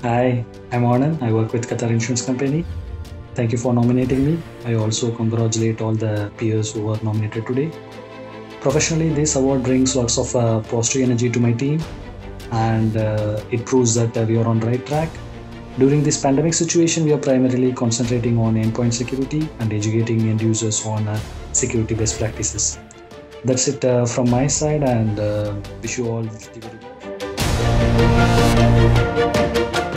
Hi, I'm Anand. I work with Qatar Insurance Company. Thank you for nominating me. I also congratulate all the peers who were nominated today. Professionally, this award brings lots of positive energy to my team, and it proves that we are on the right track. During this pandemic situation, we are primarily concentrating on endpoint security and educating end users on security best practices. That's it from my side, and wish you all the very best.